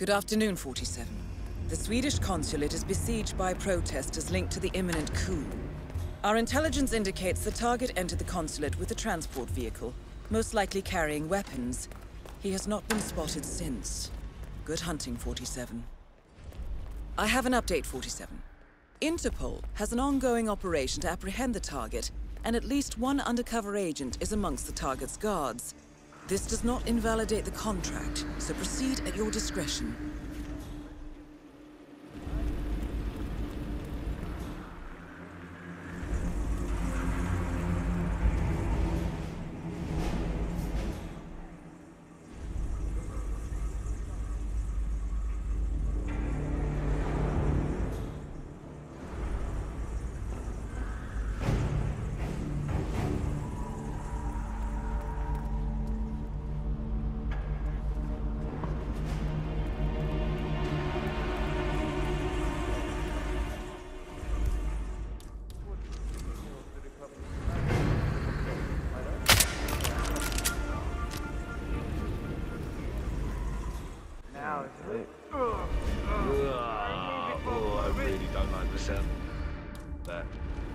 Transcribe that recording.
Good afternoon, 47. The Swedish consulate is besieged by protesters linked to the imminent coup. Our intelligence indicates the target entered the consulate with a transport vehicle, most likely carrying weapons. He has not been spotted since. Good hunting, 47. I have an update, 47. Interpol has an ongoing operation to apprehend the target, and at least one undercover agent is amongst the target's guards. This does not invalidate the contract, so proceed at your discretion. I really don't like the sound of that.